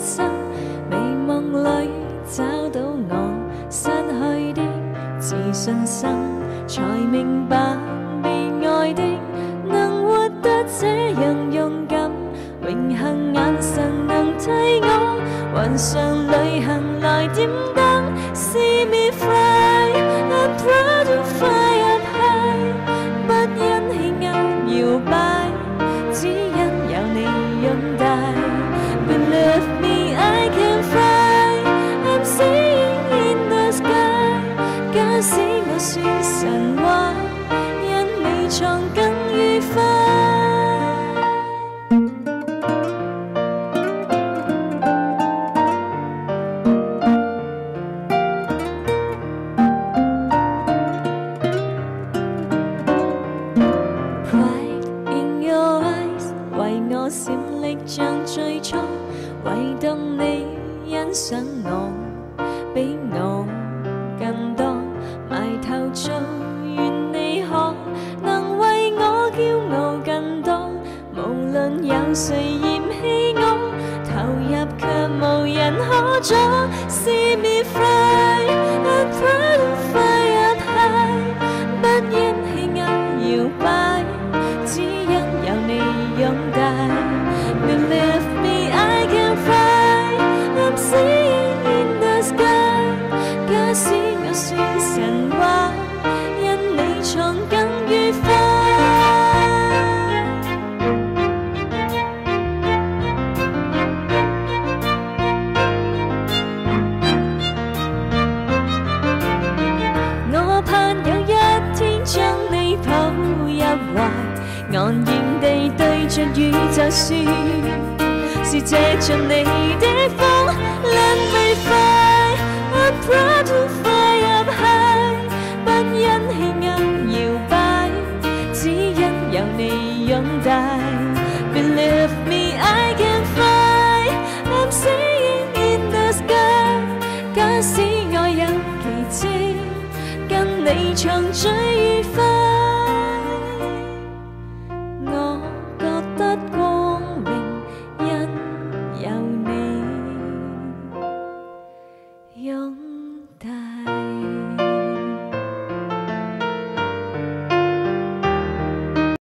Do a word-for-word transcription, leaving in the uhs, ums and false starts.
生，美夢裏找到我失去的自信心，才明白被愛的能活得這樣勇敢，永恆眼神能替我雲上旅行來點燈。See me fly, I'm proud to fly up high， 不因氣壓搖擺，只因有你擁戴。Believe me, I can fly, I'm seeing in the sky。假使我算神話，因你創更愉快。我閃力像最初，唯獨你欣賞我，比我更多，埋頭做，願你可能為我驕傲更多。無論有誰嫌棄我，投入卻無人可阻。See me fly, I'm proud to fly up high， 不因氣壓搖擺，只因有你擁戴。Believe me, I can fly, I'm seeing in the sky。 假使我算神話，因你創更愉快。我盼有一天將你抱入懷，昂然地對着宇宙説，是借着你的風 Let me fly, I'm proud to fly up high， 不因氣壓搖擺，只因有你擁戴。Believe